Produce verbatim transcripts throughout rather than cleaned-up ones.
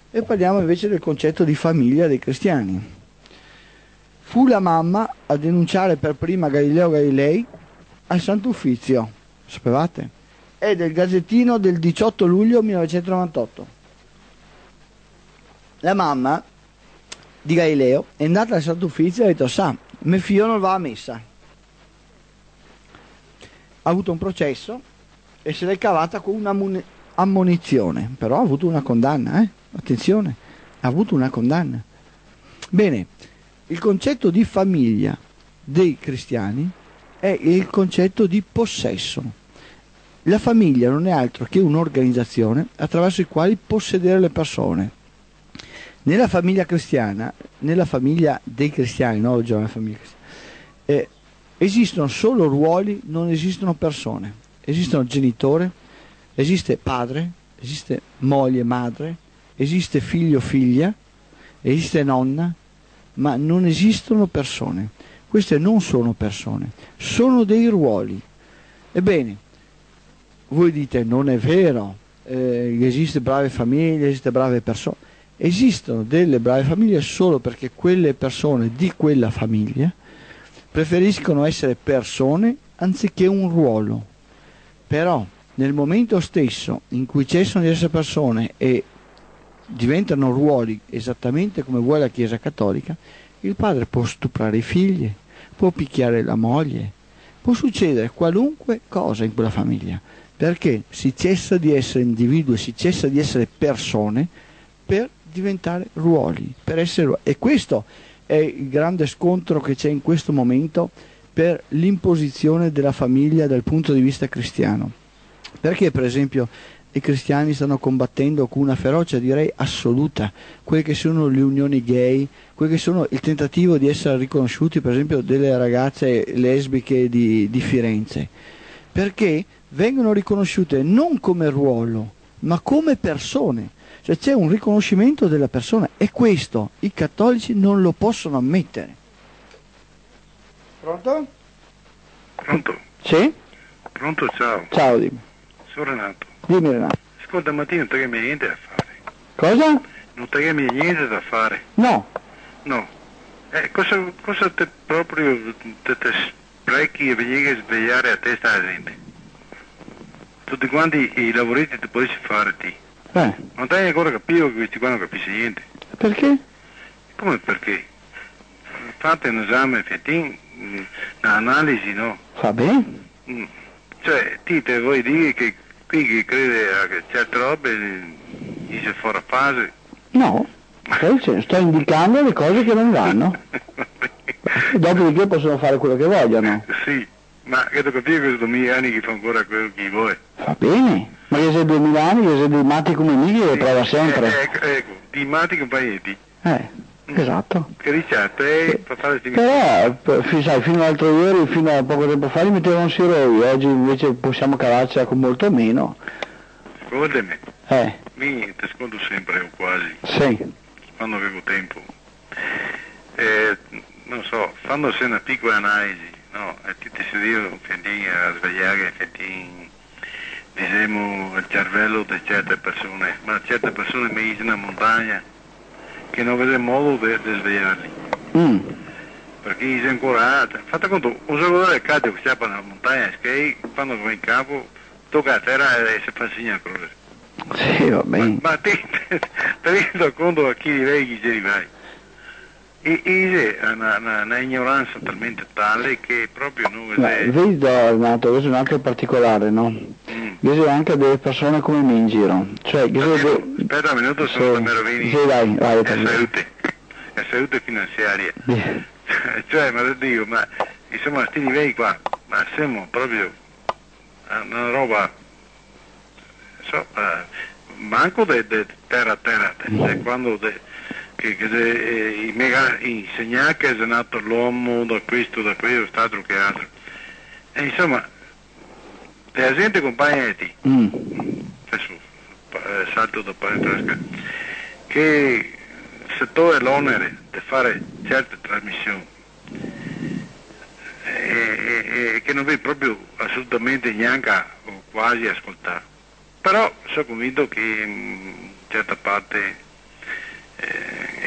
e parliamo invece del concetto di famiglia dei cristiani. Fu la mamma a denunciare per prima Galileo Galilei al Santo Uffizio, sapevate? È del Gazzettino del diciotto luglio millenovecentonovantotto. La mamma di Galileo è andata al Santo Uffizio e ha detto: sa, mio figlio non va a messa. Ha avuto un processo e se l'è cavata con una ammonizione, però ha avuto una condanna, eh? Attenzione, ha avuto una condanna. Bene, il concetto di famiglia dei cristiani è il concetto di possesso. La famiglia non è altro che un'organizzazione attraverso i quali possedere le persone. Nella famiglia cristiana, nella famiglia dei cristiani, no, oggi è una famiglia cristiana, eh, esistono solo ruoli, non esistono persone. Esistono genitore, esiste padre, esiste moglie, madre, esiste figlio, figlia, esiste nonna, ma non esistono persone. Queste non sono persone, sono dei ruoli. Ebbene, voi dite: non è vero, eh, esiste brave famiglie, esiste brave persone. Esistono delle brave famiglie solo perché quelle persone di quella famiglia preferiscono essere persone anziché un ruolo. Però nel momento stesso in cui cessano di essere persone e diventano ruoli esattamente come vuole la Chiesa Cattolica, il padre può stuprare i figli, può picchiare la moglie, può succedere qualunque cosa in quella famiglia, perché si cessa di essere individui, si cessa di essere persone per diventare ruoli, per essere ruoli. E questo è il grande scontro che c'è in questo momento per l'imposizione della famiglia dal punto di vista cristiano. Perché per esempio i cristiani stanno combattendo con una ferocia, direi assoluta, quelle che sono le unioni gay, quelle che sono il tentativo di essere riconosciuti per esempio delle ragazze lesbiche di, di Firenze, perché vengono riconosciute non come ruolo ma come persone. Cioè c'è un riconoscimento della persona e questo i cattolici non lo possono ammettere. Pronto? Pronto? Sì? Pronto, ciao. Ciao, dimmi. Sono Renato. Dimmi Renato. Ascolta, Mattino, non te che mi hai niente da fare. Cosa? Non te che mi hai niente da fare. No. No. Eh, cosa, cosa te proprio te, te sprechi e vedi a svegliare a testa la gente? Tutti quanti i lavoretti ti puoi fare te. Eh. Non ti hai ancora capito che questi qua non capiscono niente. Perché? Come perché? Fate un esame effettivo, un'analisi, no? Va bene. Mm. Cioè, ti te vuoi dire che qui chi crede a certe robe gli si fuori a fase? No, sto indicando le cose che non vanno. Dopodiché possono fare quello che vogliono. Sì, ma credo capire che sono duemila anni che fa ancora quello che vuoi. Va bene, ma che sei duemila anni, che sei dei matti come me, che prova sempre. Eh, ecco, ecco, di matti compagnetti. Eh. Esatto. Che ricette, eh, per fare questi Però, f- sai, fino all'altro ieri, fino a poco tempo fa, li mettevano sui roi, oggi invece possiamo cavarcela con molto meno. Ascoltami, Eh. mi ti ascolto sempre o quasi, Sì. quando avevo tempo. Eh, non so, fandosi una piccola analisi, no, e ti ti si dicono a svegliare effettivamente, diciamo, il cervello di certe persone, ma certe persone mi dicono in montagna che non vede modo di svegliarli. Mm. Perché sei ancora, fate conto, un giocatore del calcio che sciappa nella montagna, che quando va in campo, tocca a terra e si fa segno a croce. Sì, va bene. Ma, ma ti rendi conto a chi direi che ci arrivai? E, e c'è una, una, una ignoranza talmente tale che proprio non vede... Vedi, Renato, questo è un altro particolare, no? Mm. Io ho anche delle persone come me in giro. Cioè, io Aspetta, de... aspetta un minuto, sono da Merovini. Sì, dai, vai, È salute, è salute finanziaria. Yeah. Cioè, ma dico, ma insomma, sti livelli qua, ma siamo proprio una roba, so, uh, manco di terra a terra, cioè, quando de, che, che de, eh, i mega insegnati che è nato l'uomo da questo, da quello, altro che altro. E insomma, la gente compagnetti, Mm. adesso eh, salto da parentesca, che se tu hai l'onere di fare certe trasmissioni e, e, e che non vedi proprio assolutamente neanche o quasi ascoltare, però sono convinto che in certa parte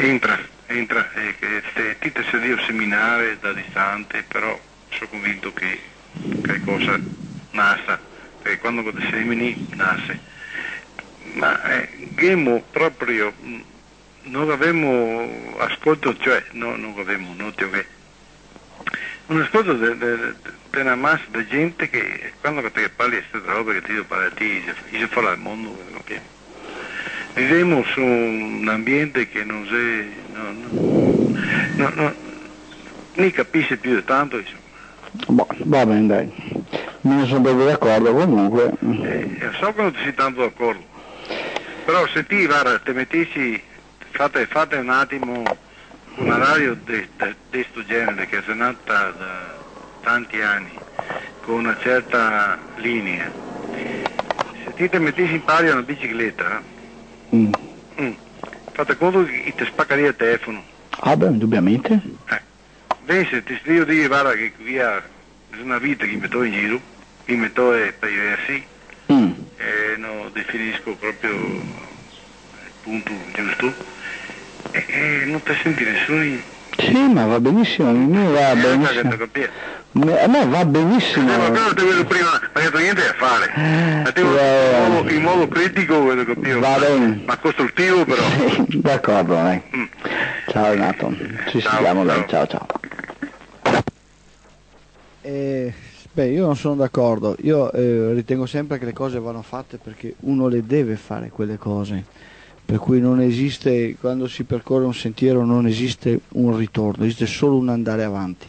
entra, entra, e che se ti te dio seminare da distante, però sono convinto che qualcosa nasce, perché quando ti semini nasce. Ma eh, Gemo proprio non avevamo ascolto, cioè no, non avevamo notato che un ascolto di una massa di gente che quando ti parli di queste robe che ti devo parlare a te, si fa al mondo, okay? Viviamo su un ambiente che non si no, no, no, no, ne capisce più di tanto, insomma. Boh, va bene, dai, non ne sono proprio d'accordo comunque. Eh, so che non ti sei tanto d'accordo, però se ti guarda, te mettessi, fate, fate un attimo una radio di questo genere che è nata da tanti anni, con una certa linea, se ti te mettessi in pari a una bicicletta, Mm. mm, fate conto che ti spaccaria il telefono. Ah beh, indubbiamente. Eh. Beh, se ti sto di guarda che via è una vita che metto in giro, mi metto per i versi, Mm. e non definisco proprio il punto giusto, e, e non ti senti nessuno. Sì, ma va benissimo, a me va benissimo. Me- A me va benissimo. Eh, ma quello te vedo prima, ma non ho niente da fare. Ma te vedo Eh, in, modo, in modo critico, vedo capire, Va bene. ma costruttivo però. Sì, d'accordo, dai. Mm. Ciao Renato, ci Ciao, sentiamo, dai, ciao. ciao ciao. Eh, beh, io non sono d'accordo, io eh, ritengo sempre che le cose vanno fatte perché uno le deve fare quelle cose, per cui non esiste, quando si percorre un sentiero non esiste un ritorno, esiste solo un andare avanti.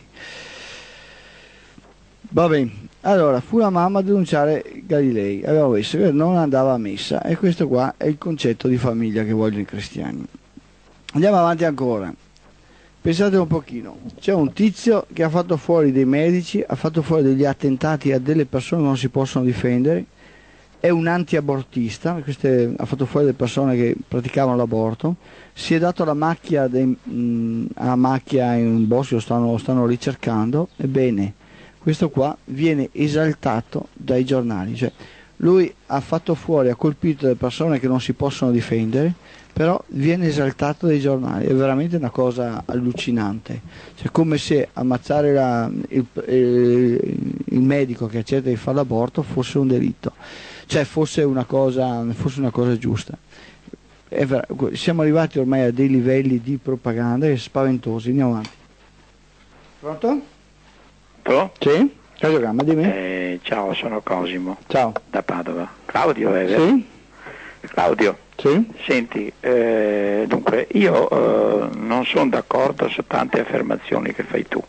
Va bene, allora fu la mamma a denunciare Galilei, aveva visto che non andava a messa e questo qua è il concetto di famiglia che vogliono i cristiani. Andiamo avanti ancora. Pensate un pochino, c'è un tizio che ha fatto fuori dei medici, ha fatto fuori degli attentati a delle persone che non si possono difendere, è un anti-abortista, queste, ha fatto fuori delle persone che praticavano l'aborto, si è dato la macchia, dei, mh, a macchia in un bosco, lo stanno, stanno ricercando, ebbene, questo qua viene esaltato dai giornali, cioè lui ha fatto fuori, ha colpito delle persone che non si possono difendere, però viene esaltato dai giornali, è veramente una cosa allucinante, cioè come se ammazzare la, il, il, il medico che accetta di fare l'aborto fosse un delitto, cioè fosse una cosa, fosse una cosa giusta. È ver- siamo arrivati ormai a dei livelli di propaganda spaventosi. Andiamo avanti. Pronto? Pronto? Sì? Radiogramma, dimmi. Eh, ciao, sono Cosimo, Ciao. da Padova. Claudio, è vero? Sì? Claudio, Sì? senti, eh, dunque, io eh, non sono d'accordo su tante affermazioni che fai tu.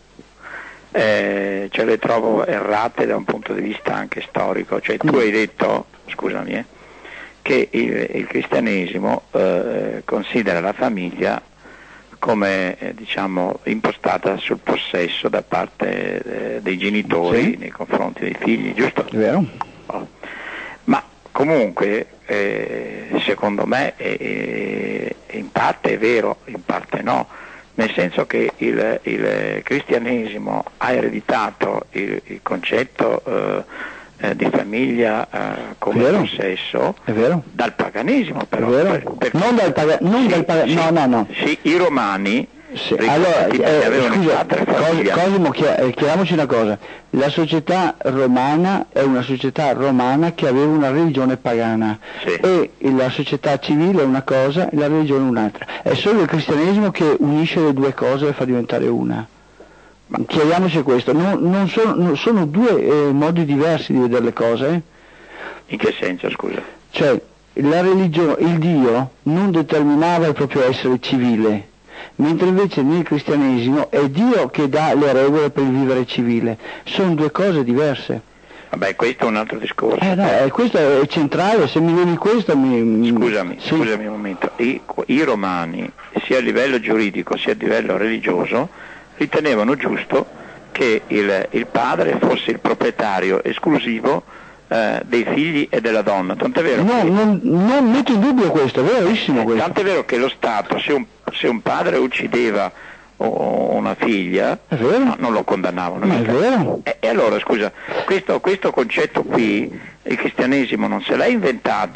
Eh, cioè le trovo errate da un punto di vista anche storico. Cioè tu Mm. hai detto, scusami, eh, che il, il cristianesimo eh, considera la famiglia come eh, diciamo impostata sul possesso da parte eh, dei genitori Sì. nei confronti dei figli, giusto? È vero? Oh. Ma comunque eh, secondo me eh, in parte è vero, in parte no, nel senso che il, il cristianesimo ha ereditato il, il concetto eh, eh, di famiglia eh, come Vero. possesso È vero? dal paganesimo, però. È vero? Per- per- Non dal paga- non Sì, dal paga- sì, no, no, no. Sì, i romani Sì, ricordati allora, che eh, avevano scusa, altre Cos- famiglie. Cosimo, chia- eh, chiariamoci una cosa, la società romana è una società romana che aveva una religione pagana Sì. e la società civile è una cosa e la religione un'altra, è solo il cristianesimo che unisce le due cose e fa diventare una. Ma chiariamoci questo, non, non sono, non- sono due eh, modi diversi di vedere le cose, eh. In che senso, scusa? Cioè la religione, il Dio non determinava il proprio essere civile, mentre invece nel cristianesimo è Dio che dà le regole per il vivere civile, sono due cose diverse. Vabbè, questo è un altro discorso. Eh no, eh, questo è centrale, se mi vieni questo mi... mi- Scusami, sì. scusami un momento. I, I romani, sia a livello giuridico sia a livello religioso, ritenevano giusto che il, il padre fosse il proprietario esclusivo eh, dei figli e della donna. Tant'è vero No, che, non, non metto in dubbio questo, è verissimo eh, questo. tant'è vero che lo Stato, se un, se un padre uccideva o- una figlia, È vero? no, non lo condannavano. Ma è mica. vero? E, e allora, scusa, questo, questo concetto qui, il cristianesimo non se l'ha inventato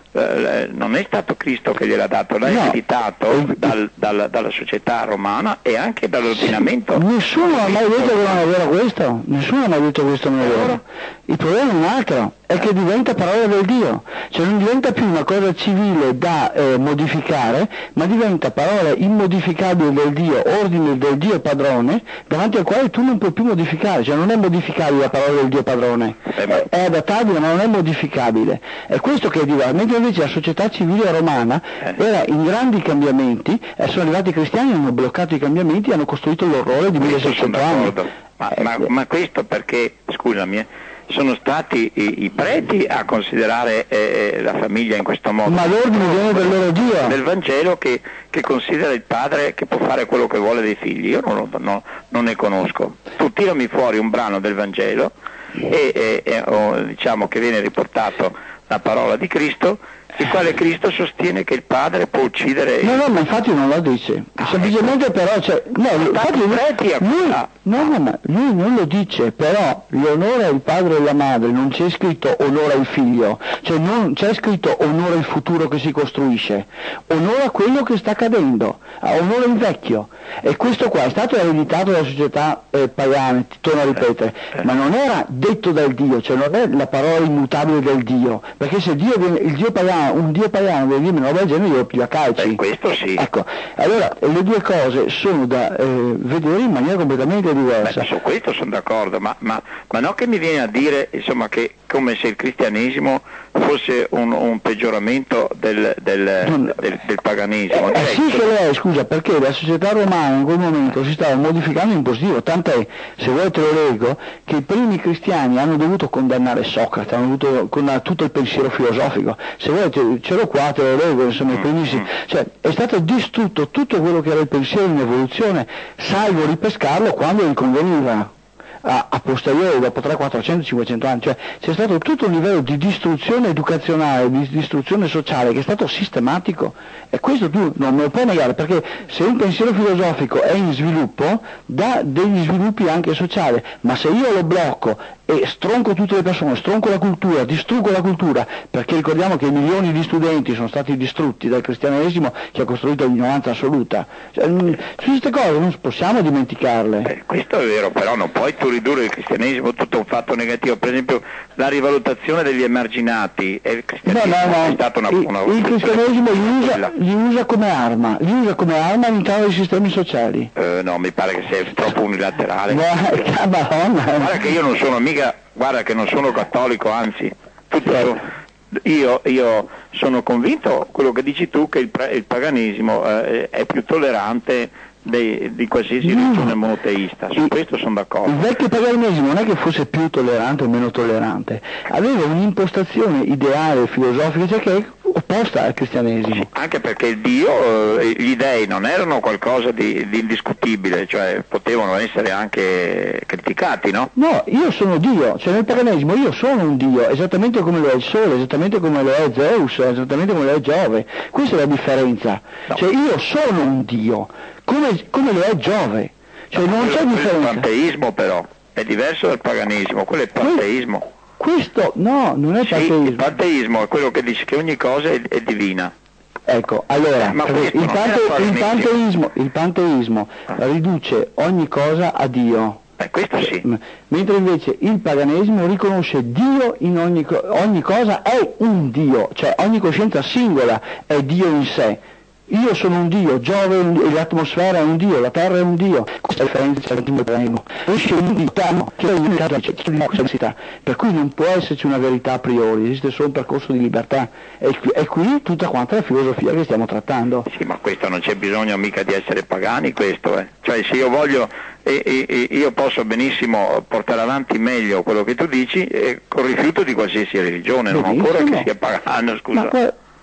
eh, non è stato Cristo che gliel'ha dato, l'ha No. ereditato dal, dal, dalla società romana e anche dall'ordinamento. Nessuno ha mai detto che non è vero questo, nessuno ha mai detto che questo non è vero. Il problema è un altro, è che diventa parola del Dio, cioè non diventa più una cosa civile da eh, modificare, ma diventa parola immodificabile del Dio, ordine del Dio padrone, davanti al quale tu non puoi più modificare, cioè non è modificabile la parola del Dio padrone, Eh, ma- è adattabile ma non è modificabile. È questo che è diverso, mentre invece la società civile romana Eh. era in grandi cambiamenti, e sono arrivati i cristiani, hanno bloccato i cambiamenti e hanno costruito l'orrore di Questo sono milleseicento anni. d'accordo, ma, Eh, ma, ma questo perché, scusami, eh, sono stati i, i preti a considerare eh, la famiglia in questo modo. Ma l'ordine viene dal loro Dio. Del Vangelo che, che considera il padre che può fare quello che vuole dei figli, io non, lo- no- non ne conosco. Tu tirami fuori un brano del Vangelo e, e- e- o, diciamo che viene riportato la parola di Cristo, il quale Cristo sostiene che il padre può uccidere. No, no, ma infatti non lo dice, Ah, semplicemente però, cioè, no, infatti lui, preti a- lui- ah. no, no, ma lui non lo dice, però l'onore al padre e alla madre, non c'è scritto onore al figlio, cioè non c'è scritto onore al futuro che si costruisce, onora quello che sta accadendo, onora il vecchio, e questo qua è stato ereditato dalle società eh, pagane, ti torno a ripetere, ma non era detto dal Dio, cioè non è la parola immutabile del Dio, perché se Dio viene, il Dio pagano, un Dio pagano deve dirmi una roba del genere, io lo piglio a calci. Beh, questo sì. Ecco, allora le due cose sono da eh, vedere in maniera completamente diversa. Beh, su questo sono d'accordo, ma, ma, ma no che mi viene a dire insomma che come se il cristianesimo fosse un, un peggioramento del, del, Non- del, del paganesimo. Eh, eh, Direi sì che- che lo è, scusa, perché la società romana in quel momento si stava modificando in positivo, tant'è, se vuoi te lo leggo, che i primi cristiani hanno dovuto condannare Socrate, hanno dovuto condannare tutto il pensiero filosofico, se vuoi te- ce l'ho qua, te lo leggo, insomma, i primissimi, cioè è stato distrutto tutto quello che era il pensiero in evoluzione, salvo ripescarlo quando gli conveniva. A, a posteriori, dopo trecento, quattrocento, cinquecento anni, cioè c'è stato tutto un livello di distruzione educazionale, di distruzione sociale che è stato sistematico, e questo tu non me lo puoi negare, perché se un pensiero filosofico è in sviluppo dà degli sviluppi anche sociali, ma se io lo blocco e stronco tutte le persone, stronco la cultura, distruggo la cultura, perché ricordiamo che milioni di studenti sono stati distrutti dal cristianesimo che ha costruito l'ignoranza assoluta, cioè, mh, su queste cose non possiamo dimenticarle. Eh, questo è vero, però non puoi tu ridurre il cristianesimo tutto un fatto negativo, per esempio la rivalutazione degli emarginati, e il No, cristianesimo no, no, è stata una, il, una il cristianesimo li usa, quella. li usa come arma, li usa come arma all'interno dei sistemi sociali. Eh, no, mi pare che sia troppo unilaterale. Guarda, Madonna. Guarda che io non sono mica, guarda che non sono cattolico, anzi, tutto Certo. so- io, io sono convinto, quello che dici tu, che il, pra- il paganesimo eh, è più tollerante dei- di qualsiasi No. religione monoteista, su Il- questo sono Il d'accordo. vecchio paganesimo non è che fosse più tollerante o meno tollerante, aveva un'impostazione ideale, filosofica, cioè che è opposta al cristianesimo. Anche perché il Dio, eh, gli dei non erano qualcosa di, di indiscutibile, cioè potevano essere anche criticati, no? No, io sono Dio, cioè nel paganesimo io sono un Dio, esattamente come lo è il Sole, esattamente come lo è Zeus, esattamente come lo è Giove. Questa è la differenza. No. Cioè io sono un Dio, come, come lo è Giove. Cioè non c'è Quello- quello è il differenza. panteismo però, è diverso dal paganesimo, quello è il panteismo. Questo, no, non è Sì, il panteismo. panteismo è quello che dice che ogni cosa è, è divina. Ecco, allora, Ma perché questo il, non è pante- il paganesimo. panteismo, il panteismo riduce ogni cosa a Dio. Eh, questo sì. M- Mentre invece il paganesimo riconosce Dio in ogni, co- ogni cosa, è un Dio, cioè ogni coscienza singola è Dio in sé. Io sono un Dio, Giove è un Dio, l'atmosfera è un Dio, la terra è un Dio. Questa è la differenza tra il paganesimo. Esce un'unità, no? C'è un'unità, c'è una necessità. Per cui non può esserci una verità a priori, esiste solo un percorso di libertà. E qui, è qui tutta quanta la filosofia che stiamo trattando. Sì, ma questo non c'è bisogno mica di essere pagani, questo eh. Cioè se io voglio, e, e- e io posso benissimo portare avanti meglio quello che tu dici eh, con rifiuto di qualsiasi religione, non Benissimo. ancora che sia pagano, scusa. Ma, que-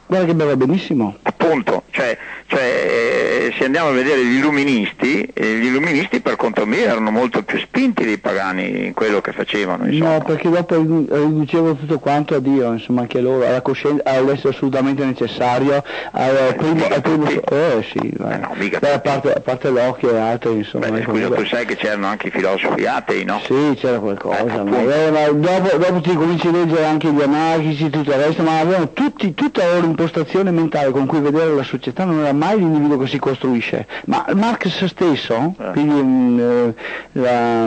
Guarda che va benissimo. Appunto, cioè, cioè eh, se andiamo a vedere gli illuministi, eh, gli illuministi per conto mio erano molto più spinti dei pagani in quello che facevano, insomma. No, perché dopo riducevano tutto quanto a Dio, insomma, anche loro, alla coscienza, all'essere assolutamente necessario, al primo, al primo eh sì, eh no, mica Beh, a, parte, a parte l'occhio e altri, insomma. Beh, scusa, tu sai che c'erano anche i filosofi atei, no? Sì, c'era qualcosa, eh, ma, eh, ma dopo, dopo ti cominci a leggere anche gli anarchici, tutto il resto, ma avevano tutti, tutta la loro impostazione mentale con cui vedere la società non era mai l'individuo che si costruisce, ma Marx stesso, eh. quindi mh, la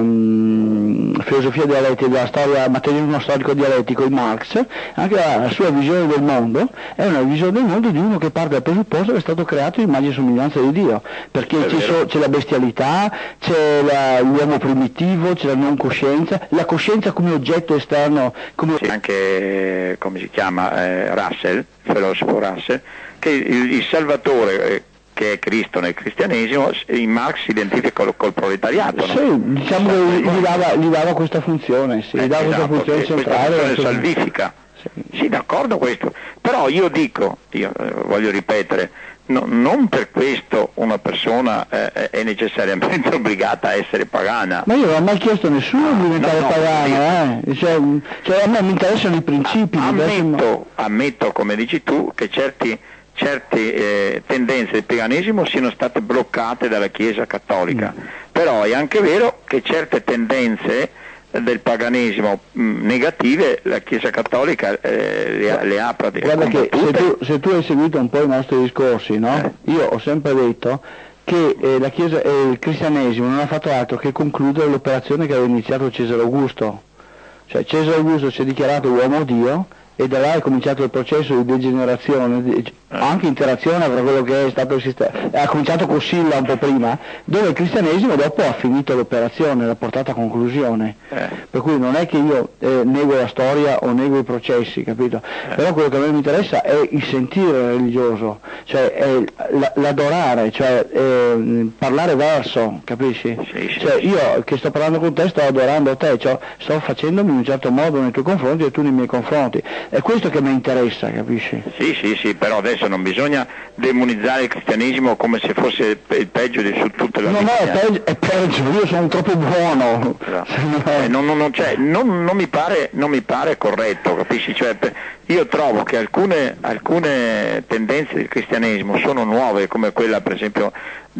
mh, filosofia dialettica della storia, materialismo storico dialettico di Marx, anche la, la sua visione del mondo è una visione del mondo di uno che parte dal presupposto che è stato creato in immagine e somiglianza di Dio, perché c'è, so, c'è la bestialità, c'è la, l'uomo primitivo, c'è la non coscienza, la coscienza come oggetto esterno, come... Sì, anche come si chiama eh, Russell, il filosofo Russell, che il, il Salvatore eh, che è Cristo nel cristianesimo, in Marx si identifica col, col proletariato, no? Sì, diciamo che gli dava, gli dava questa funzione, sì, eh, gli dava esatto, questa funzione centrale. Questa funzione salvifica. Sì, sì, d'accordo questo, però io dico, io eh, voglio ripetere, no, non per questo una persona eh, è necessariamente obbligata a essere pagana. Ma io non ho mai chiesto a nessuno di diventare no, no, pagano, eh. cioè, cioè a me mi interessano i principi. Ammetto, ammetto, come dici tu, che certi, certe eh, tendenze del paganesimo siano state bloccate dalla Chiesa cattolica, mm. però è anche vero che certe tendenze del paganesimo mh, negative la Chiesa cattolica eh, le, le ha praticamente. Guarda che se tu, se tu hai seguito un po' i nostri discorsi, no? Eh. Io ho sempre detto che eh, la Chiesa, eh, il cristianesimo non ha fatto altro che concludere l'operazione che aveva iniziato Cesare Augusto, cioè Cesare Augusto si è dichiarato uomo Dio e da là è cominciato il processo di degenerazione, di, anche interazione fra quello che è stato il sistema, ha cominciato con Silla un po' prima, dove il cristianesimo dopo ha finito l'operazione, l'ha portata a conclusione, eh. per cui non è che io eh, nego la storia o nego i processi, capito? Eh. Però quello che a me mi interessa è il sentire religioso, cioè è l'adorare, cioè è parlare verso, capisci? Sì, sì, cioè sì. Io che sto parlando con te sto adorando te, cioè, sto facendomi in un certo modo nei tuoi confronti e tu nei miei confronti. È questo che mi interessa, capisci? Sì, sì, sì, però adesso non bisogna demonizzare il cristianesimo come se fosse il peggio di su tutte le no, no, è peggio, è peggio, io sono troppo buono. No. Eh, non, non, cioè, non, non, mi pare, non mi pare corretto, capisci? Cioè, io trovo che alcune, alcune tendenze del cristianesimo sono nuove, come quella per esempio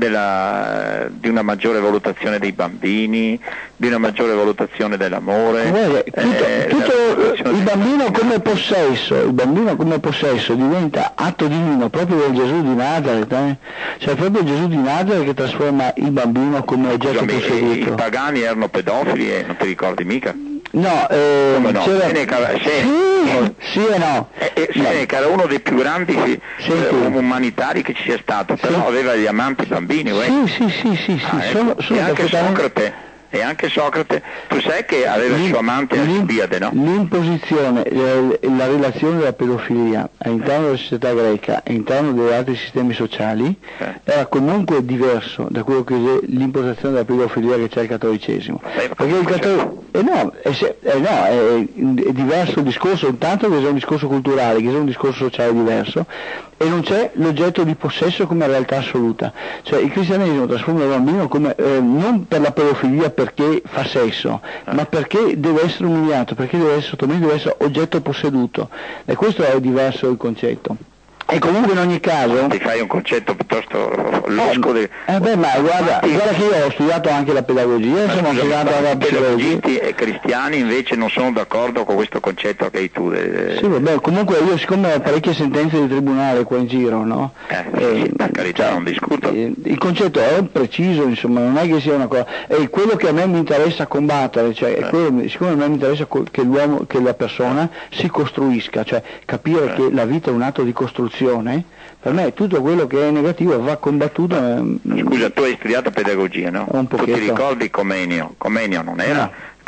della, di una maggiore valutazione dei bambini, di una maggiore valutazione dell'amore. Guarda, tutto, eh, tutto il bambino come possesso, il bambino come possesso diventa atto divino proprio del Gesù di Nazareth, eh? Cioè proprio Gesù di Nazareth che trasforma il bambino come oggetto Scusami, posseduto. I pagani erano pedofili e non ti ricordi mica? No, eh, no? c'era... Seneca, se... sì, sì e no. Eh, eh, Seneca no. Era uno dei più grandi eh, umanitari che ci sia stato, però sì. aveva gli amanti bambini. Sì, sì, sì, sì, sì. Ah, sono, ecco. sono e anche Socrate. E anche Socrate, tu sai che aveva il suo amante Alcibiade, no? L'imposizione, la relazione della pedofilia all'interno della società greca e all'interno degli altri sistemi sociali eh. era comunque diverso da quello che è l'imposizione della pedofilia che c'è il cattolicesimo. Beh, perché il cattolicesimo eh no, è, eh no, è, è diverso il discorso, intanto che c'è un discorso culturale, che c'è un discorso sociale diverso, e non c'è l'oggetto di possesso come realtà assoluta. Cioè il cristianesimo trasforma il bambino come, eh, non per la pedofilia perché fa sesso, eh. ma perché deve essere umiliato, perché deve essere sottomesso, deve essere oggetto posseduto. E questo è diverso il concetto. E comunque in ogni caso... Ti fai un concetto piuttosto losco di... Eh beh, ma guarda, guarda che io ho studiato anche la pedagogia, sono studiato la psicologia. I cristiani invece non sono d'accordo con questo concetto che hai tu. Eh. Sì, vabbè, comunque io siccome ho parecchie sentenze di tribunale qua in giro, no? Eh, eh, sì, per carità, cioè, non discuto. Il concetto è preciso, insomma, non è che sia una cosa... È quello che a me mi interessa combattere, cioè, è quello, siccome a me mi interessa che l'uomo, che la persona si costruisca, cioè capire eh. che la vita è un atto di costruzione. Per me tutto quello che è negativo va combattuto. Scusa, tu hai studiato pedagogia, no? Un tu ti ricordi Comenio? Comenio non era,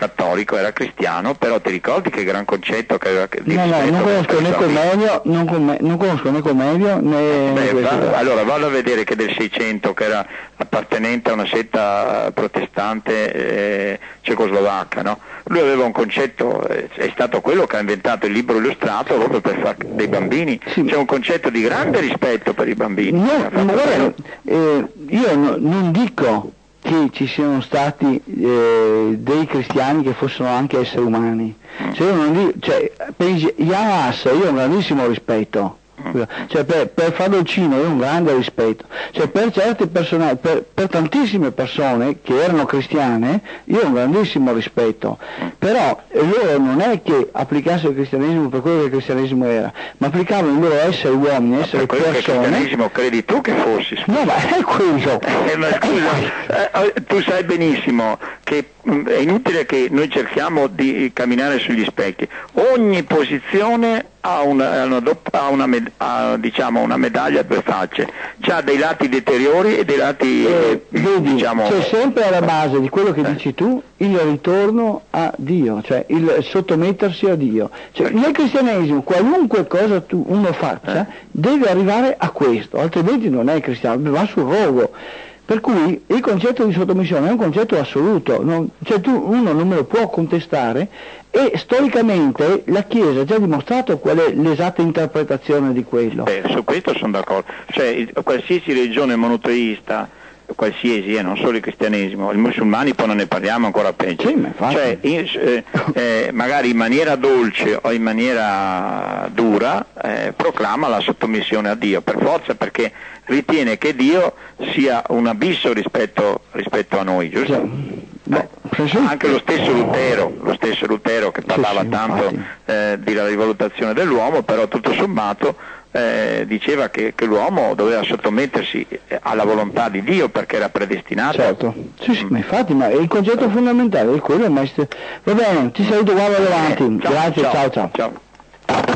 cattolico, era cristiano, però ti ricordi che gran concetto che aveva di no, no, non conosco né Commedio, non, com- non conosco né Commedio né... Beh, va, allora vado a vedere che del Seicento, che era appartenente a una setta protestante eh, cecoslovacca, no? Lui aveva un concetto, eh, è stato quello che ha inventato il libro illustrato proprio per fare dei bambini, sì. C'è un concetto di grande rispetto per i bambini. No, ma guarda, eh, io no, non dico che ci siano stati eh, dei cristiani che fossero anche esseri umani, mm. cioè, io non dico, cioè, per Jan Hus io ho un grandissimo rispetto. Cioè per, per Fadolcino io ho un grande rispetto, cioè per certi personaggi, per, per tantissime persone che erano cristiane io ho un grandissimo rispetto, però loro non è che applicassero il cristianesimo per quello che il cristianesimo era, ma applicavano il loro essere uomini, essere per quello persone. Che il cristianesimo credi tu che fossi? Scusa. No, ma è quello. Eh, ma scusa, eh, tu sai benissimo che mh, è inutile che noi cerchiamo di camminare sugli specchi, ogni posizione ha una, una, ha una, ha, diciamo, una medaglia a due facce, ha dei lati deteriori e dei lati eh, vedi, diciamo... c'è sempre alla base di quello che eh. dici tu il ritorno a Dio, cioè il sottomettersi a Dio, cioè, eh. nel cristianesimo qualunque cosa tu, uno faccia eh. deve arrivare a questo, altrimenti non è cristiano, va sul rogo. Per cui il concetto di sottomissione è un concetto assoluto, non, cioè tu, uno non me lo può contestare, e storicamente la Chiesa ha già dimostrato qual è l'esatta interpretazione di quello. Eh, su questo sono d'accordo, cioè il, qualsiasi religione monoteista, qualsiasi, eh, non solo il cristianesimo, i musulmani poi non ne parliamo ancora peggio, sì, cioè in, eh, eh, magari in maniera dolce o in maniera dura eh, proclama la sottomissione a Dio, per forza, perché ritiene che Dio sia un abisso rispetto, rispetto a noi, giusto? Sì. Eh, anche lo stesso Lutero, lo stesso Lutero che parlava sì, sì, tanto eh, di la rivalutazione dell'uomo, però tutto sommato eh, diceva che, che l'uomo doveva sottomettersi alla volontà di Dio perché era predestinato. Certo, sì, sì, ma infatti, ma il concetto fondamentale è quello, maestro. Va bene, ti saluto, guarda avanti. Eh, ciao, Grazie, ciao, ciao. ciao. ciao.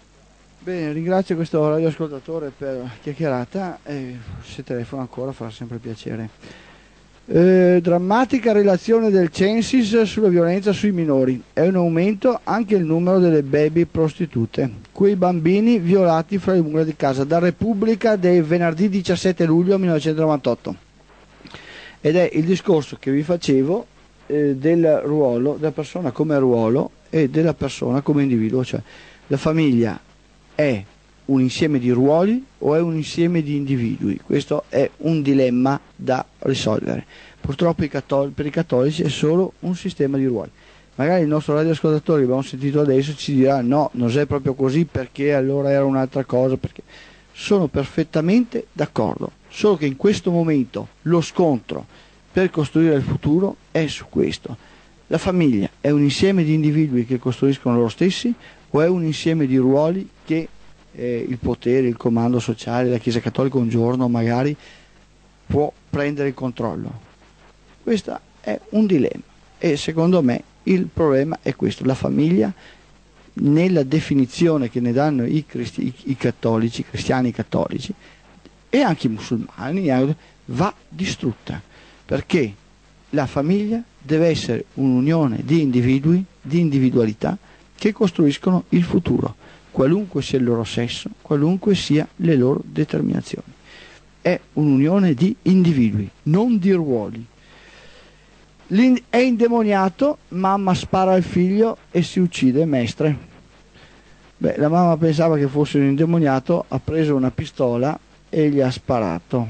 Bene, ringrazio questo radioascoltatore per la chiacchierata e se telefona ancora farà sempre piacere. Eh, drammatica relazione del Censis sulla violenza sui minori. È un aumento anche il numero delle baby prostitute, quei bambini violati fra le mura di casa. Da Repubblica del venerdì diciassette luglio millenovecentonovantotto. Ed è il discorso che vi facevo eh, del ruolo della persona come ruolo e della persona come individuo, cioè la famiglia è un insieme di ruoli o è un insieme di individui? Questo è un dilemma da risolvere. Purtroppo i cattolici, per i cattolici è solo un sistema di ruoli. Magari il nostro radioascoltatore che abbiamo sentito adesso ci dirà no, non è proprio così perché allora era un'altra cosa, perché sono perfettamente d'accordo, solo che in questo momento lo scontro per costruire il futuro è su questo. La famiglia è un insieme di individui che costruiscono loro stessi o è un insieme di ruoli che eh, il potere, il comando sociale, la Chiesa Cattolica un giorno magari può prendere il controllo? Questo è un dilemma e secondo me il problema è questo: la famiglia, nella definizione che ne danno i, cristi- i, i cattolici, i cristiani cattolici e anche i musulmani, va distrutta, perché la famiglia deve essere un'unione di individui, di individualità che costruiscono il futuro, qualunque sia il loro sesso, qualunque sia le loro determinazioni. È un'unione di individui, non di ruoli. L'in- è indemoniato, mamma spara al figlio e si uccide, mestre. Beh, la mamma pensava che fosse un indemoniato, ha preso una pistola e gli ha sparato.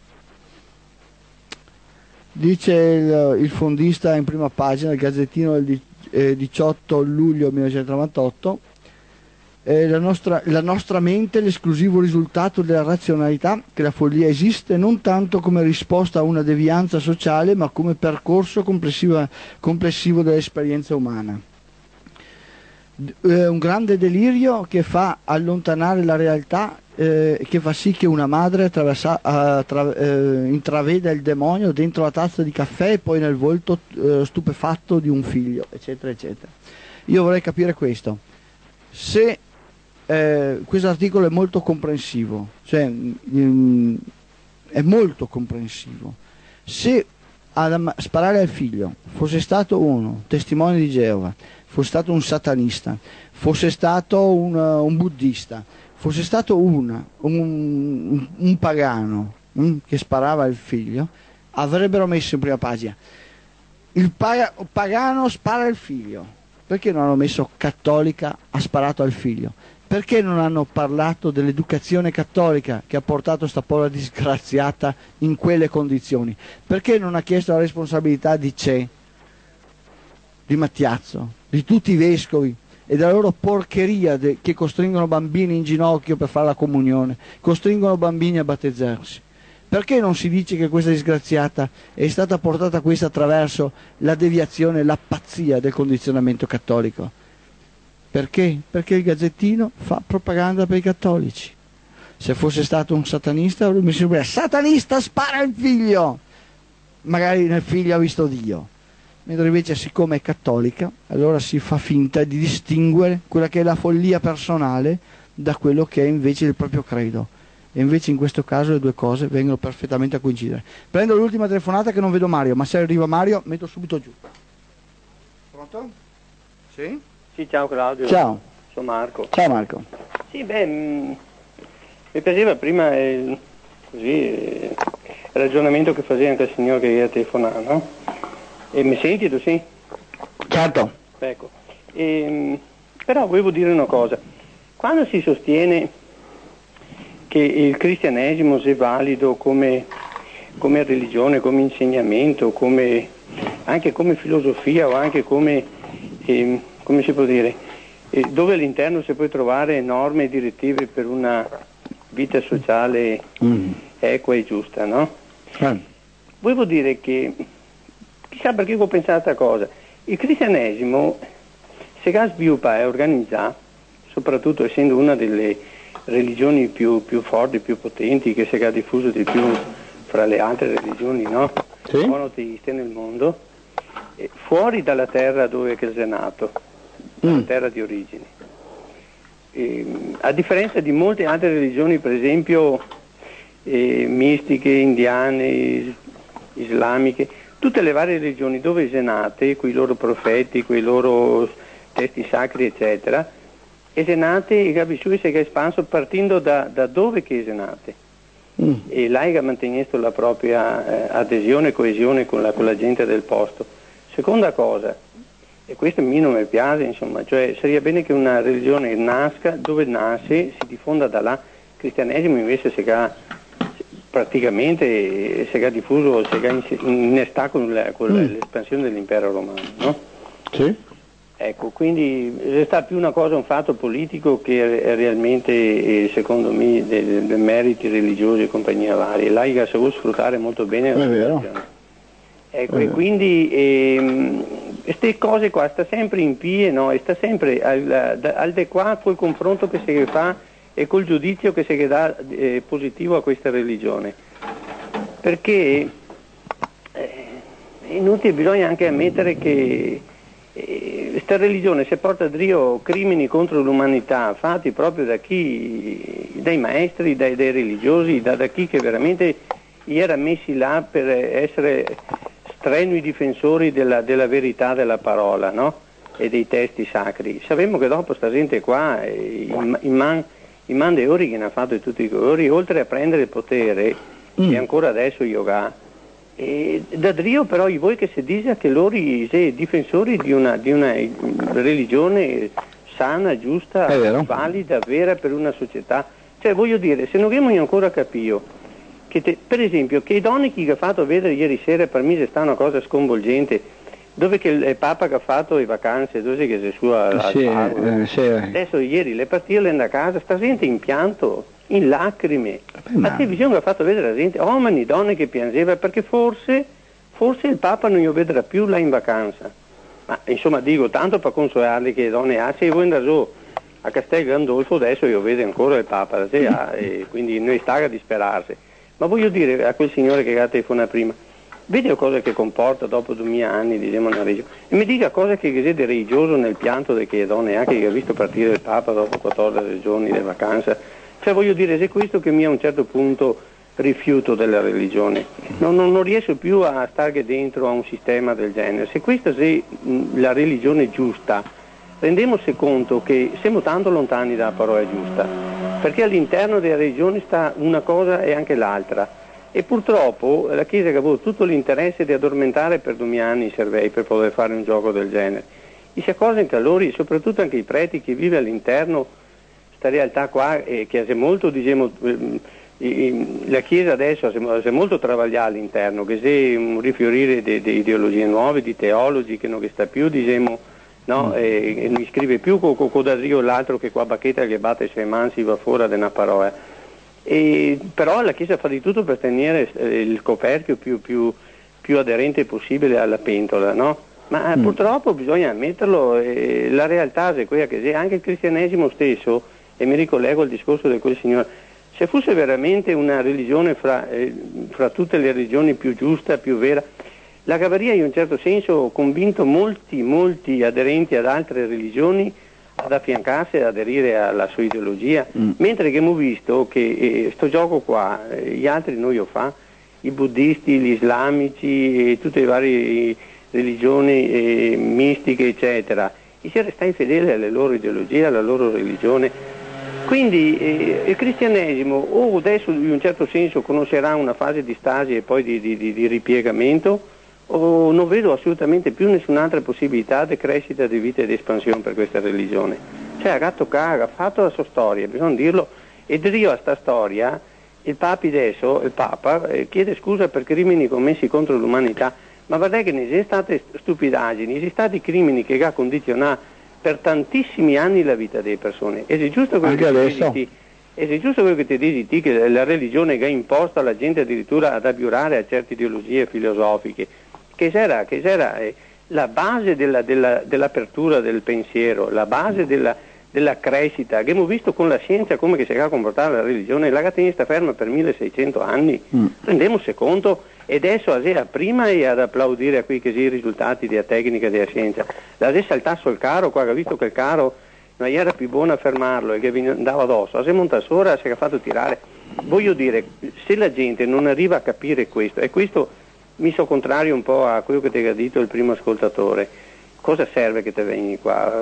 Dice il, il fondista in prima pagina, il Gazzettino del eh, diciotto luglio millenovecentonovantotto, eh, la, nostra, la nostra mente è l'esclusivo risultato della razionalità, che la follia esiste non tanto come risposta a una devianza sociale, ma come percorso complessivo dell'esperienza umana. Eh, un grande delirio che fa allontanare la realtà, eh, che fa sì che una madre attraversa, attra, eh, intraveda il demonio dentro la tazza di caffè e poi nel volto eh, stupefatto di un figlio, eccetera, eccetera. Io vorrei capire questo. Se eh, questo articolo è molto comprensivo, cioè mh, è molto comprensivo. Se a sparare al figlio fosse stato uno testimone di Geova, fosse stato un satanista, fosse stato un, un buddista, fosse stato un, un, un pagano um, che sparava al figlio, avrebbero messo in prima pagina il paga, pagano spara al figlio. Perché non hanno messo cattolica ha sparato al figlio? Perché non hanno parlato dell'educazione cattolica che ha portato sta povera disgraziata in quelle condizioni? Perché non ha chiesto la responsabilità di C'è, di Mattiazzo, di tutti i vescovi e della loro porcheria de, che costringono bambini in ginocchio per fare la comunione, costringono bambini a battezzarsi? Perché non si dice che questa disgraziata è stata portata a questo attraverso la deviazione, la pazzia del condizionamento cattolico? Perché? Perché il Gazzettino fa propaganda per i cattolici. Se fosse stato un satanista mi sembra satanista spara il figlio, magari nel figlio ha visto Dio, mentre invece siccome è cattolica allora si fa finta di distinguere quella che è la follia personale da quello che è invece il proprio credo, e invece in questo caso le due cose vengono perfettamente a coincidere. Prendo l'ultima telefonata che non vedo Mario, ma se arriva Mario metto subito giù. Pronto? Sì? Sì, ciao Claudio. Ciao. Sono Marco. Ciao Marco. Sì, beh, mh, mi piaceva prima eh, così, eh, il ragionamento che faceva anche il signore che ieri telefonava, no? E mi senti tu, sì? Certo. Ecco. E, mh, però volevo dire una cosa. Quando si sostiene che il cristianesimo sia valido come, come religione, come insegnamento, come, anche come filosofia o anche come... Eh, come si può dire, eh, dove all'interno si può trovare norme e direttive per una vita sociale mm. equa e giusta, no? Eh. Volevo dire che, chissà perché ho pensato a questa cosa, il cristianesimo si sviluppa e organizza, soprattutto essendo una delle religioni più, più forti, più potenti, che si è diffuso di più fra le altre religioni, no? Sì. Monoteiste nel mondo, eh, fuori dalla terra dove è nato. La terra di origine. E, a differenza di molte altre religioni, per esempio eh, mistiche, indiane, islamiche, tutte le varie religioni dove è nate, quei loro profeti, quei loro testi sacri, eccetera, è nate e capisci che è espanso partendo da, da dove che è nate. Mm. E là ha mantenuto la propria eh, adesione e coesione con la, con la gente del posto. Seconda cosa, e questo a me non mi piace, insomma, cioè sarebbe bene che una religione nasca dove nasce, si diffonda da là. Il cristianesimo invece si ha praticamente si è diffuso, si è innestato con, la, con mm. l'espansione dell'impero romano, no? Sì. Ecco, quindi resta più una cosa, un fatto politico che è realmente, secondo me, dei, dei meriti religiosi e compagnia varie. Là ha saputo sfruttare molto bene la religione. Ecco, e quindi queste ehm, cose qua sta sempre in pie, no? E sta sempre al, al de qua col confronto che si fa e col giudizio che si dà eh, positivo a questa religione. Perché eh, è inutile, bisogna anche ammettere che questa eh, religione si porta a Dio crimini contro l'umanità fatti proprio da chi, dai maestri, dai, dai religiosi, da, da chi che veramente era messi là per essere strenui difensori della, della verità della parola, no? E dei testi sacri. Sappiamo che dopo sta gente qua, i, i, man, i mandeori che ne ha fatto tutti i colori, oltre a prendere il potere, mm. e ancora adesso yoga, e da Dio però voi che si dice che loro siete difensori di una, di una religione sana, giusta, valida, vera per una società. Cioè voglio dire, se non abbiamo ancora capito che te, per esempio che i donne che ha fatto vedere ieri sera per me sta una cosa sconvolgente, dove che il Papa che ha fatto le vacanze, dove che è sua sì, eh, sì. Adesso ieri le partivano da casa, sta gente in pianto, in lacrime, la televisione ha fatto vedere la gente, uomini, donne che piangeva perché forse forse il Papa non lo vedrà più là in vacanza. Ma insomma dico, tanto per consolarli che le donne ah se vuoi andare giù a Castel Gandolfo adesso io vedo ancora il Papa, sì, ah, e quindi noi sta a disperarsi. Ma voglio dire a quel signore che ha telefonato prima, vedi cosa che comporta dopo duemila anni, diciamo, una regione, e mi dica cosa che è religioso nel pianto di che donne anche che ha visto partire il Papa dopo quattordici giorni di vacanza. Cioè voglio dire, se questo che mi a un certo punto rifiuto della religione, non, non, non riesco più a stare dentro a un sistema del genere. Se questa è la religione giusta, rendiamoci conto che siamo tanto lontani dalla parola giusta, perché all'interno della religione sta una cosa e anche l'altra, e purtroppo la Chiesa che ha avuto tutto l'interesse di addormentare per due anni i cervelli per poter fare un gioco del genere, e si accorge che loro, soprattutto anche i preti che vive all'interno questa realtà qua, eh, che è molto, diciamo, la Chiesa adesso è molto travagliata all'interno, che c'è un rifiorire di, di ideologie nuove, di teologi che non che sta più, diciamo, no, e, e non scrive più con co, co da Rio l'altro che qua bacchetta che batte i suoi mani si va fuori da una parola. E, però la Chiesa fa di tutto per tenere eh, il coperchio più, più, più aderente possibile alla pentola, no? Ma mm. purtroppo bisogna ammetterlo, eh, la realtà è quella che c'è, anche il cristianesimo stesso, e mi ricollego al discorso di quel signore. Se fosse veramente una religione fra, eh, fra tutte le religioni più giusta, più vera, la Cavaria in un certo senso convinto molti, molti aderenti ad altre religioni ad affiancarsi e ad aderire alla sua ideologia, mm. mentre che abbiamo visto che eh, sto gioco qua, eh, gli altri noi lo fa, i buddisti, gli islamici, e tutte le varie religioni eh, mistiche, eccetera, e si resta fedeli alle loro ideologie, alla loro religione. Quindi eh, il cristianesimo o adesso in un certo senso conoscerà una fase di stasi e poi di, di, di, di ripiegamento, o non vedo assolutamente più nessun'altra possibilità di crescita di vita e di espansione per questa religione. Cioè ha gatto caga, ha fatto la sua storia, bisogna dirlo, e Dio a sta storia, il Papa adesso, il Papa eh, chiede scusa per crimini commessi contro l'umanità, ma guardate che ne sono state stupidaggini, ci sono stati crimini che ha condizionato per tantissimi anni la vita delle persone. Ed è giusto quello, che ti, dici, ed è giusto quello che ti dici ti, che la religione che ha imposto alla gente addirittura ad abiurare a certe ideologie filosofiche, che era, che era eh, la base della, della, dell'apertura del pensiero, la base della, della crescita, che abbiamo visto con la scienza come che si è comportata la religione, la catena sta ferma per milleseicento anni, mm. rendiamoci conto. E adesso a prima e ad applaudire a quei che i risultati della tecnica e della scienza. Adesso il tasso il caro, qua ha visto che il caro non era più buono a fermarlo e che vi andava addosso, si è montato ora, si è fatto tirare. Voglio dire, se la gente non arriva a capire questo, e questo mi so contrario un po' a quello che ti ha detto il primo ascoltatore, cosa serve che te vengi qua?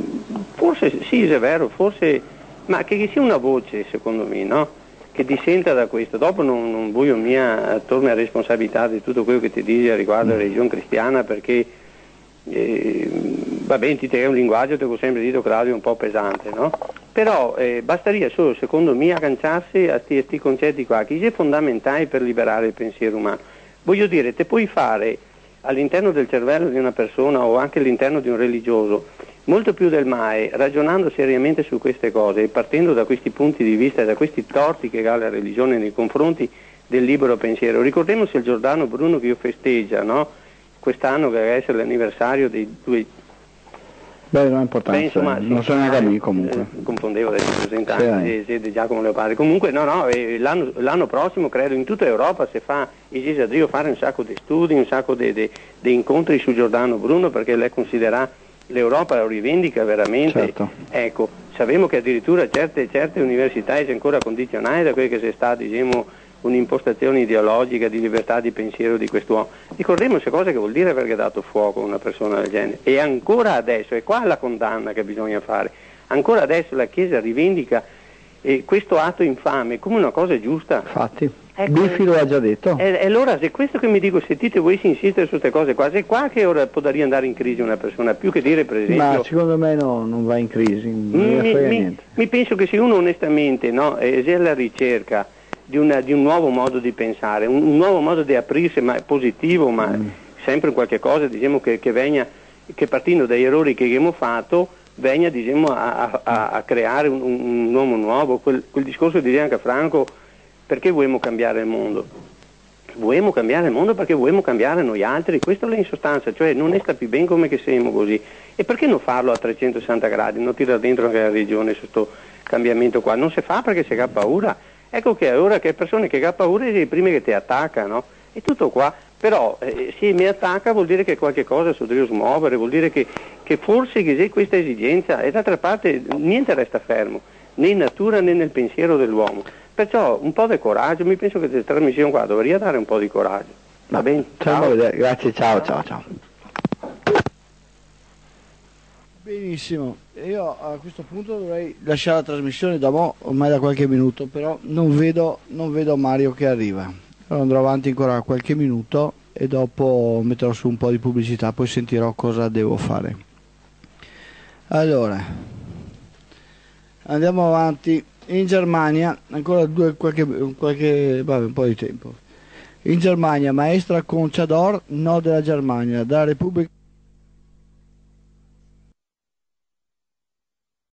Forse sì, è vero, forse, ma che sia una voce secondo me, no? Che dissenta da questo. Dopo non, non voglio mia torna a responsabilità di tutto quello che ti dici riguardo la religione cristiana, perché eh, va bene, ti è un linguaggio, ti ho sempre detto Claudio, un po' pesante, no? Però eh, basteria solo secondo me agganciarsi a questi concetti qua che sono fondamentali per liberare il pensiero umano. Voglio dire, te puoi fare all'interno del cervello di una persona o anche all'interno di un religioso molto più del mai, ragionando seriamente su queste cose e partendo da questi punti di vista e da questi torti che ha la religione nei confronti del libero pensiero. Ricordiamoci il Giordano Bruno che io festeggia, no? Quest'anno che deve essere l'anniversario dei due... Beh, non è importante, insomma, non sono neanche lì comunque. Eh, confondevo dei rappresentanti sì, di Giacomo Leopardi. Comunque no, no, eh, l'anno, l'anno prossimo credo in tutta Europa si fa, esige a Dio fare un sacco di studi, un sacco di incontri su Giordano Bruno, perché lei considera l'Europa lo rivendica veramente, certo. Ecco, sappiamo che addirittura certe, certe università sono ancora condizionate da quelle che sia stata, diciamo, un'impostazione ideologica di libertà di pensiero di quest'uomo. Ricordiamoci cosa che vuol dire perché ha dato fuoco a una persona del genere. E ancora adesso, è qua la condanna che bisogna fare, ancora adesso la Chiesa rivendica eh, questo atto infame come una cosa giusta. Infatti. Ecco, Biffi lo ha già detto. E, e allora se questo che mi dico, sentite voi si insistere su queste cose qua, se qua che ora potrebbe andare in crisi una persona, più che dire per esempio... Ma secondo me no, non va in crisi, non mi, frega mi, niente. Mi penso che se uno onestamente no, è alla ricerca di, una, di un nuovo modo di pensare, un, un nuovo modo di aprirsi, ma positivo, ma mm. sempre in qualche cosa, diciamo che, che venga, che partendo dagli errori che abbiamo fatto, venga diciamo, a, a, a creare un, un uomo nuovo, quel, quel discorso di anche Franco. Perché vogliamo cambiare il mondo? Vogliamo cambiare il mondo perché vogliamo cambiare noi altri, questo è in sostanza, cioè non ne sta più bene come che siamo così. E perché non farlo a trecentosessanta gradi, non tirare dentro anche la religione su questo cambiamento qua? Non si fa perché si ha paura. Ecco che ora che persone che ha paura sono le prime che ti attaccano, è tutto qua. Però eh, se mi attacca vuol dire che qualche cosa si deve smuovere, vuol dire che, che forse c'è questa esigenza, e d'altra parte niente resta fermo, né in natura né nel pensiero dell'uomo. perciò un po' di coraggio, mi penso che questa trasmissione qua dovrebbe dare un po' di coraggio. Va bene? Ciao. Grazie, ciao, ciao, ciao. Benissimo, io a questo punto dovrei lasciare la trasmissione da mo', ormai da qualche minuto, però non vedo, non vedo Mario che arriva. Allora andrò avanti ancora qualche minuto e dopo metterò su un po' di pubblicità, poi sentirò cosa devo fare. Allora, andiamo avanti. In Germania, ancora due, qualche, qualche vabbè, un po' di tempo. In Germania, maestra Concia d'Or, no della Germania, dalla Repubblica